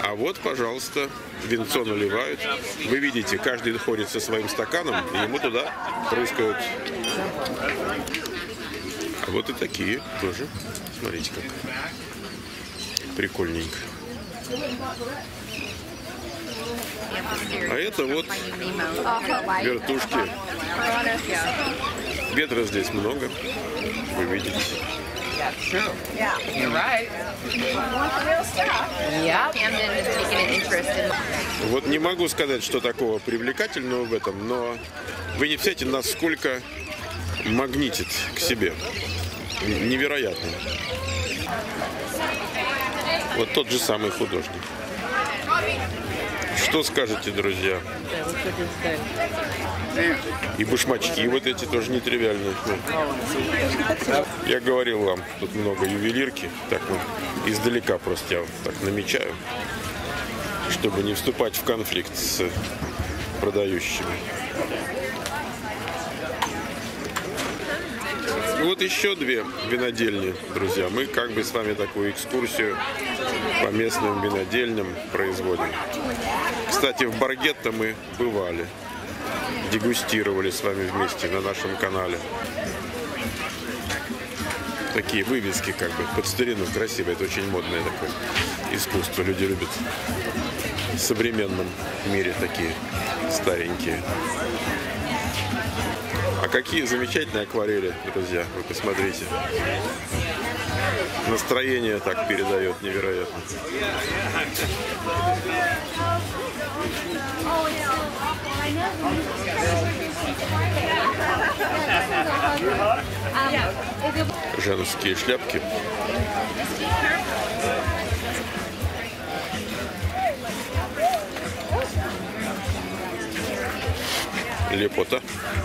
А вот, пожалуйста, винцо наливают. Вы видите, каждый ходит со своим стаканом, и ему туда прыскают. А вот и такие тоже. Смотрите, как прикольненько. А это вот вертушки. Ветра здесь много, вы видите. Вот не могу сказать, что такого привлекательного в этом, но вы не представляете, насколько магнитит к себе. Невероятно. Вот тот же самый художник. Что скажете, друзья? И башмачки вот эти тоже нетривиальные. Я говорил вам, тут много ювелирки. Так вот, издалека просто я так намечаю, чтобы не вступать в конфликт с продающими. И вот еще две винодельни, друзья. Мы как бы с вами такую экскурсию по местным винодельням производим. Кстати, в Баргетто мы бывали, дегустировали с вами вместе на нашем канале. Такие вывески как бы под старину, красивые. Это очень модное такое искусство. Люди любят в современном мире такие старенькие. А какие замечательные акварели, друзья, вы посмотрите. Настроение так передает невероятно. Женские шляпки. Лепота.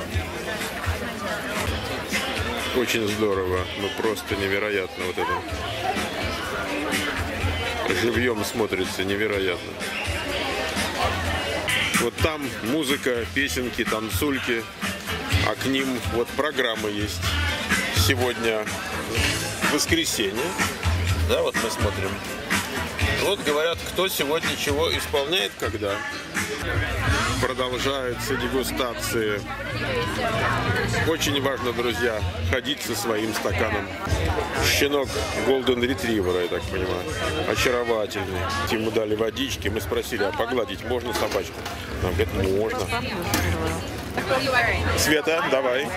Очень здорово, ну просто невероятно вот это. Живьем смотрится невероятно. Вот там музыка, песенки, танцульки, а к ним вот программа есть. Сегодня воскресенье, да, вот мы смотрим. Вот говорят, кто сегодня чего исполняет, когда. Продолжаются дегустации. Очень важно, друзья, ходить со своим стаканом. Щенок Golden Retriever, я так понимаю. Очаровательный. Ему дали водички. Мы спросили, а погладить можно собачку? Нам говорят, можно. Света, давай.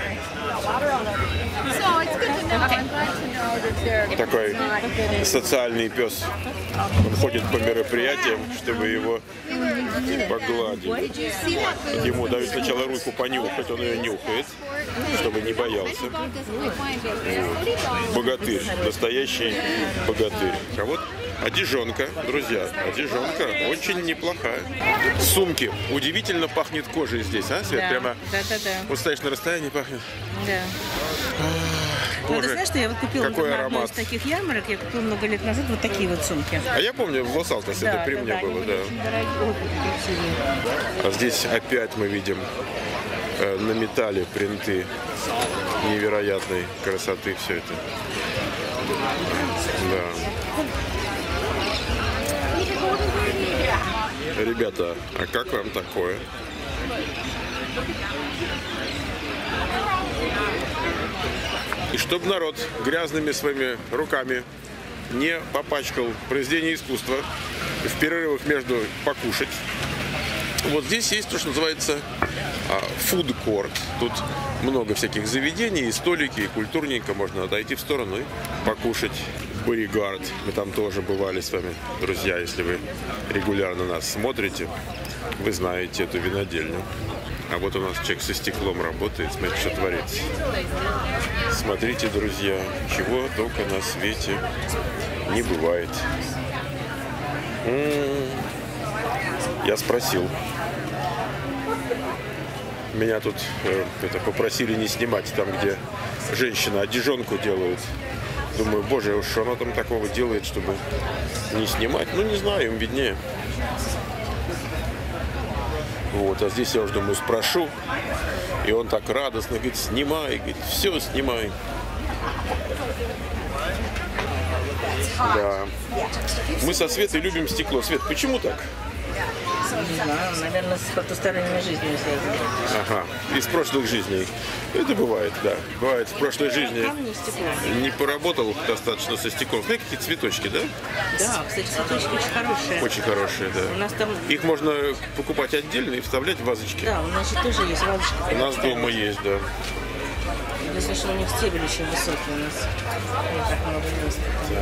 Такой социальный пес. Он ходит по мероприятиям, чтобы его погладили. Ему дают сначала руку понюхать, он ее нюхает, чтобы не боялся. Вот. Богатырь, настоящий богатырь. А вот одежонка, друзья, одежонка очень неплохая. Сумки. Удивительно пахнет кожей здесь, а, Свет? Да. Прямо Да. вот стоишь на расстоянии, пахнет. Да. Боже, ты знаешь, что я вот купила какой на одной аромат. из таких ярмарок, я купила много лет назад вот такие вот сумки. А я помню, в Лос-Алтосе это при мне было, они да. были очень дорогие, красивые. А здесь опять мы видим на металле принты невероятной красоты все это. Да. Ребята, а как вам такое? И чтобы народ грязными своими руками не попачкал произведение искусства в перерывах между покушать. Вот здесь есть то, что называется food court. Тут много всяких заведений, и столики, и культурненько можно отойти в сторону и покушать. Боригард. Мы там тоже бывали с вами, друзья. Если вы регулярно нас смотрите, вы знаете эту винодельню. А вот у нас человек со стеклом работает. Смотрите, что творится. Смотрите, друзья, чего только на свете не бывает. Я спросил. Меня тут попросили не снимать там, где женщина одежонку делают. Думаю, боже, что она там такого делает, чтобы не снимать? Ну, не знаю, им виднее. Вот, а здесь я уже, думаю, спрошу. И он так радостно говорит, снимай, говорит, все снимай. Да. Мы со Светой любим стекло. Свет, почему так? Не знаю, наверное, с потусторонней жизнью связано. Ага, из прошлых жизней. Это бывает, да. Бывает в прошлой жизни. Камни, стекло. Не поработал достаточно со стеклом. Смотри, какие цветочки, да? Да, кстати, цветочки очень хорошие. Очень хорошие, да. У нас там... Их можно покупать отдельно и вставлять в вазочки. Да, у нас же тоже есть вазочка. У нас дома есть, да. Если что, у них стебель очень высокий, у нас не так много места.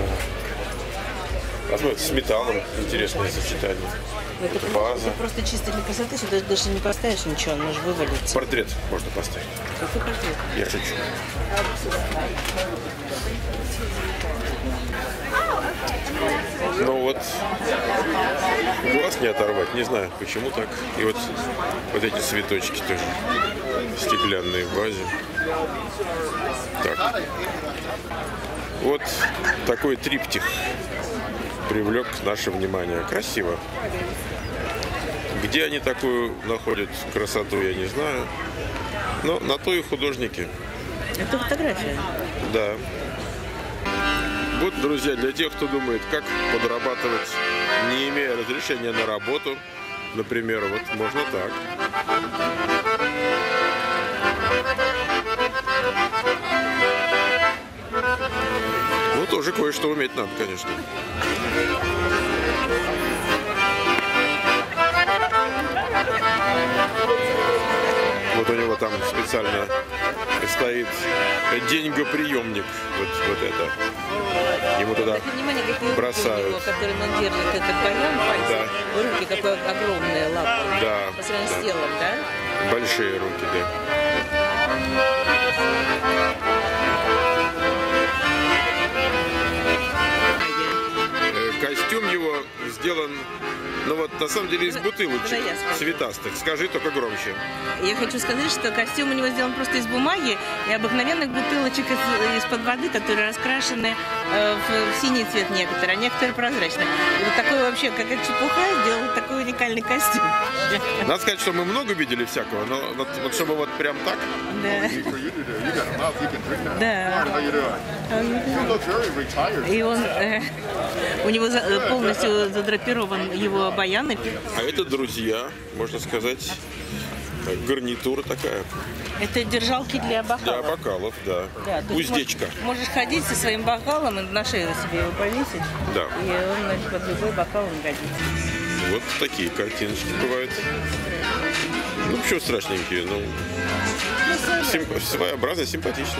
А смотри, с металлом интересное сочетание. Это ваза. просто чисто для красоты, сюда даже не поставишь ничего, он может вывалиться. Портрет можно поставить. Какой портрет? Я шучу. Ну вот, глаз не оторвать, не знаю, почему так. И вот эти цветочки тоже стеклянные в вазе. Так. Вот такой триптих привлек наше внимание. Красиво. Где они такую находят красоту, я не знаю. Но на то и художники. Это фотография. Да. Вот, друзья, для тех, кто думает, как подрабатывать, не имея разрешения на работу, например, вот можно так. Ну, тоже кое-что уметь надо, конечно. Вот у него там специально стоит деньгоприемник. Вот это. Ему туда бросают. Руки, которым он держит этот баян, пальцы, руки такой огромные лапы. Да. По сравнению с телом, да? Большие руки, да. Костюм его сделан, ну вот на самом деле из бутылочек цветастых. Скажи только громче. Я хочу сказать, что костюм у него сделан просто из бумаги и обыкновенных бутылочек из-под воды, которые раскрашены в синий цвет некоторые, а некоторые прозрачные. И вот такой вообще, как это чепуха, сделал такой уникальный костюм. Надо сказать, что мы много видели всякого, но вот чтобы вот прям так. Да. И он, у него полностью задрапирован его баян. А это, друзья, можно сказать, гарнитура такая. Это держалки для бокалов. Для бокалов, да. Уздечка. Можешь ходить со своим бокалом и на шею себе его повесить. Да. И он, значит, под любой бокал он годится. Вот такие картиночки бывают. Ну, почему страшненькие, ну, своеобразно, симпатично.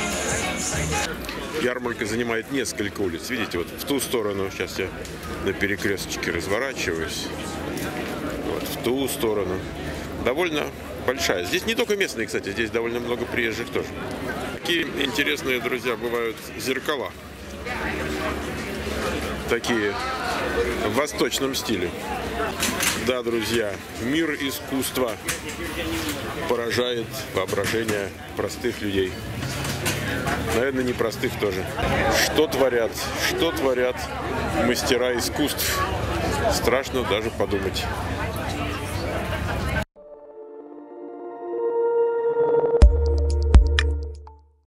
Ярмарка занимает несколько улиц. Видите, вот в ту сторону, сейчас я на перекресточке разворачиваюсь. Вот в ту сторону. Довольно большая. Здесь не только местные, кстати, здесь довольно много приезжих тоже. Такие интересные, друзья, бывают зеркала. Такие в восточном стиле. Да, друзья, мир искусства поражает воображение простых людей. Наверное, непростых тоже. Что творят мастера искусств? Страшно даже подумать.